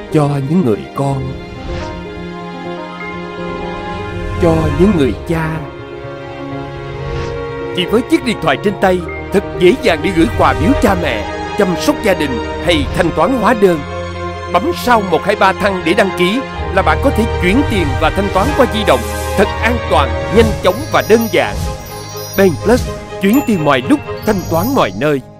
cho những người con, cho những người cha. Chỉ với chiếc điện thoại trên tay, thật dễ dàng để gửi quà biếu cha mẹ, chăm sóc gia đình hay thanh toán hóa đơn. Bấm sao 123 thăng để đăng ký là bạn có thể chuyển tiền và thanh toán qua di động thật an toàn, nhanh chóng và đơn giản. Bank Plus, chuyển tiền mọi lúc, thanh toán mọi nơi.